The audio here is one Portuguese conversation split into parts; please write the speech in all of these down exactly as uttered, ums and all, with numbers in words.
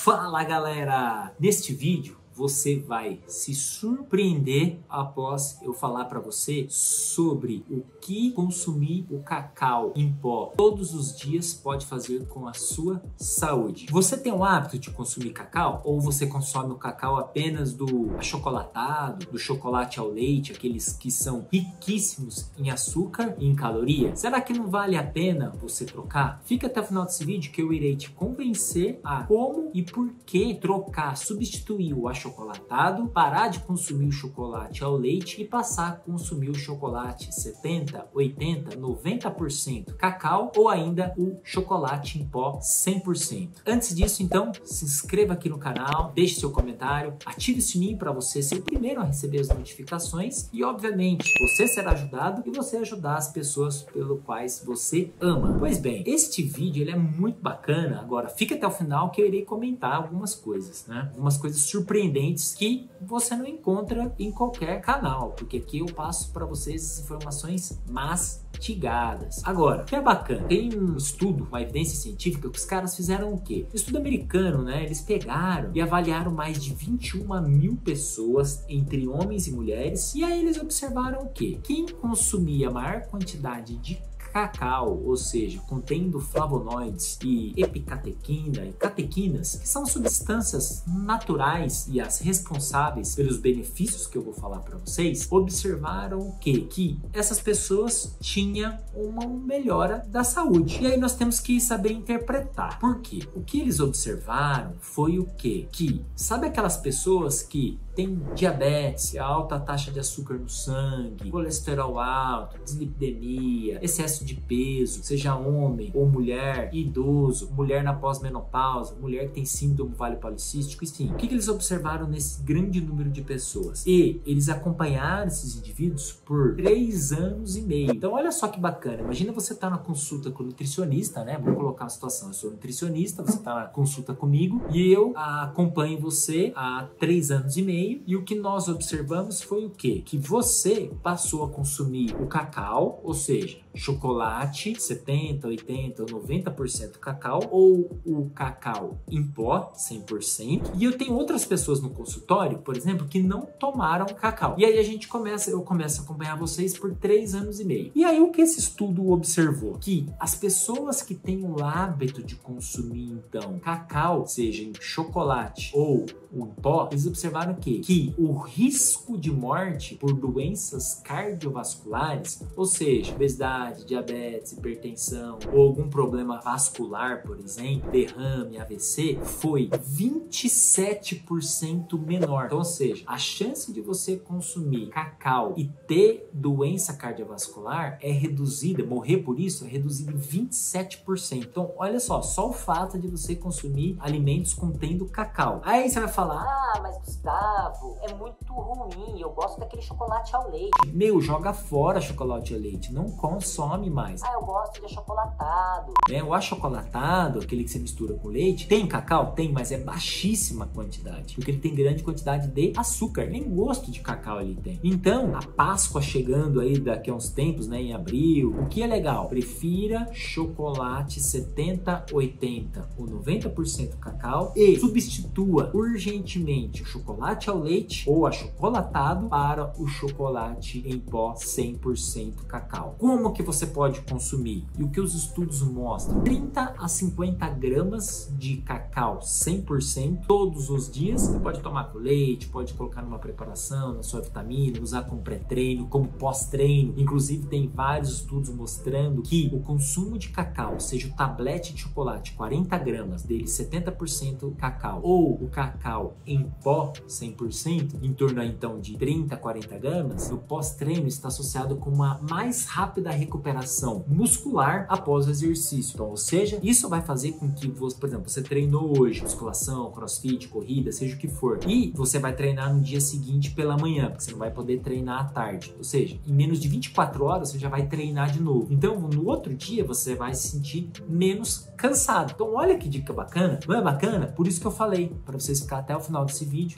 Fala galera! Neste vídeo você vai se surpreender após eu falar para você sobre o que consumir o cacau em pó todos os dias pode fazer com a sua saúde. Você tem o hábito de consumir cacau? Ou você consome o cacau apenas do achocolatado, do chocolate ao leite, aqueles que são riquíssimos em açúcar e em caloria? Será que não vale a pena você trocar? Fica até o final desse vídeo que eu irei te convencer a como e por que trocar, substituir o achocolatado chocolatado, parar de consumir o chocolate ao leite e passar a consumir o chocolate setenta, oitenta, noventa por cento cacau ou ainda o chocolate em pó cem por cento. Antes disso, então, se inscreva aqui no canal, deixe seu comentário, ative o sininho para você ser o primeiro a receber as notificações e, obviamente, você será ajudado e você ajudar as pessoas pelo quais você ama. Pois bem, este vídeo ele é muito bacana. Agora, fica até o final que eu irei comentar algumas coisas, né? Algumas coisas surpreendentes que você não encontra em qualquer canal, porque aqui eu passo para vocês as informações mastigadas. Agora, o que é bacana, tem um estudo, uma evidência científica que os caras fizeram o quê? Um estudo americano, né? Eles pegaram e avaliaram mais de vinte e uma mil pessoas, entre homens e mulheres, e aí eles observaram o quê? Quem consumia a maior quantidade de cacau, ou seja, contendo flavonoides e epicatequina e catequinas, que são substâncias naturais e as responsáveis pelos benefícios que eu vou falar para vocês, observaram que, que essas pessoas tinham uma melhora da saúde. E aí nós temos que saber interpretar. Por quê? O que eles observaram foi o quê? Que, sabe aquelas pessoas que têm diabetes, alta taxa de açúcar no sangue, colesterol alto, dislipidemia, excesso de peso, seja homem ou mulher, idoso, mulher na pós-menopausa, mulher que tem síndrome ovário policístico, enfim. O que, que eles observaram nesse grande número de pessoas? E eles acompanharam esses indivíduos por três anos e meio. Então olha só que bacana, imagina você estar na consulta com o nutricionista, né? Vou colocar uma situação, eu sou nutricionista, você está na consulta comigo e eu acompanho você há três anos e meio e o que nós observamos foi o quê? Que você passou a consumir o cacau, ou seja, chocolate setenta, oitenta ou noventa por cento cacau ou o cacau em pó cem por cento. E eu tenho outras pessoas no consultório, por exemplo, que não tomaram cacau. E aí a gente começa, eu começo a acompanhar vocês por três anos e meio. E aí o que esse estudo observou? Que as pessoas que têm o hábito de consumir então cacau, seja em chocolate ou em pó, eles observaram que, que o risco de morte por doenças cardiovasculares, ou seja, obesidade, diabetes, hipertensão ou algum problema vascular, por exemplo, derrame, A V C, foi vinte e sete por cento menor. Então, ou seja, a chance de você consumir cacau e ter doença cardiovascular é reduzida, morrer por isso é reduzida em vinte e sete por cento. Então, olha só, só o fato de você consumir alimentos contendo cacau. Aí você vai falar, ah, mas Gustavo, é muito ruim, eu gosto daquele chocolate ao leite. Meu, joga fora chocolate ao leite, não consome mais. Ah, eu gosto de achocolatado. É, o achocolatado, aquele que você mistura com leite, tem cacau? Tem, mas é baixíssima quantidade, porque ele tem grande quantidade de açúcar, nem gosto de cacau ele tem. Então, a Páscoa chegando aí daqui a uns tempos, né, em abril, o que é legal? Prefira chocolate setenta, oitenta ou noventa por cento cacau e substitua urgentemente o chocolate ao leite ou achocolatado para o chocolate em pó cem por cento cacau. Como que você pode consumir? E o que os estudos mostram? trinta a cinquenta gramas de cacau cem por cento todos os dias. Você pode tomar com leite, pode colocar numa preparação, na sua vitamina, usar como pré-treino, como pós-treino. Inclusive tem vários estudos mostrando que o consumo de cacau, seja o tablete de chocolate quarenta gramas, dele setenta por cento cacau, ou o cacau em pó cem por cento, em torno então de trinta a quarenta gramas, no pós-treino está associado com uma mais rápida recuperação muscular após o exercício. Então, ou seja, isso vai fazer com que você, por exemplo, você treinou hoje, musculação, crossfit, corrida, seja o que for, e você vai treinar no dia seguinte pela manhã, porque você não vai poder treinar à tarde. Ou seja, em menos de vinte e quatro horas você já vai treinar de novo. Então, no outro dia você vai se sentir menos cansado. Então, olha que dica bacana. Não é bacana? Por isso que eu falei para vocês ficar até o final desse vídeo que eu iria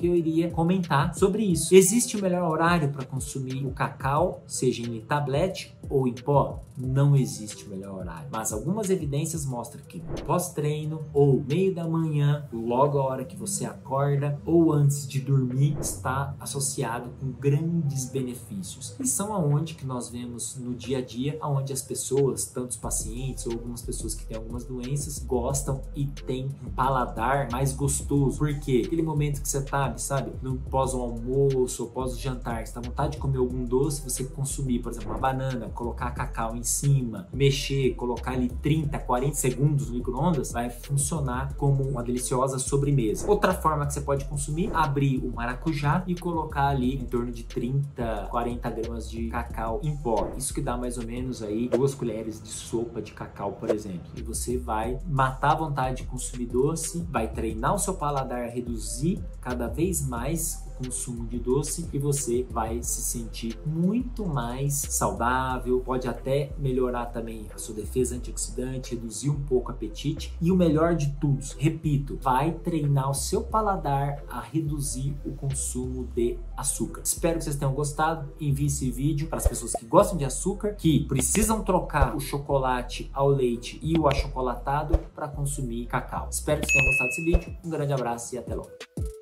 queria comentar sobre isso. Existe o melhor horário para consumir o cacau, seja em tablete ou em pó? Não existe o melhor horário, mas algumas evidências mostram que no pós-treino ou meio da manhã, logo a hora que você acorda ou antes de dormir, está associado com grandes benefícios. E são aonde que nós vemos no dia a dia, aonde as pessoas, tanto os pacientes ou algumas pessoas que têm algumas doenças, gostam e têm um paladar mais gostoso. Por quê? Aquele momento que você tá, sabe, no pós o almoço ou pós o jantar, você tá com vontade de comer algum doce, você consumir, por exemplo, uma banana, colocar cacau em cima, mexer, colocar ali trinta, quarenta segundos no micro-ondas, vai funcionar como uma deliciosa sobremesa. Outra forma que você pode consumir, abrir o maracujá e colocar ali em torno de trinta, quarenta gramas de cacau em pó. Isso que dá mais ou menos aí duas colheres de sopa de cacau, por exemplo. E você vai matar a vontade de consumir doce, vai treinar o seu paladar a reduzir cada vez mais o consumo de doce e você vai se sentir muito mais saudável, pode até melhorar também a sua defesa antioxidante, reduzir um pouco o apetite e o melhor de tudo, repito, vai treinar o seu paladar a reduzir o consumo de açúcar. Espero que vocês tenham gostado, envie esse vídeo para as pessoas que gostam de açúcar, que precisam trocar o chocolate ao leite e o achocolatado para consumir cacau. Espero que vocês tenham gostado desse vídeo, um grande abraço e até logo.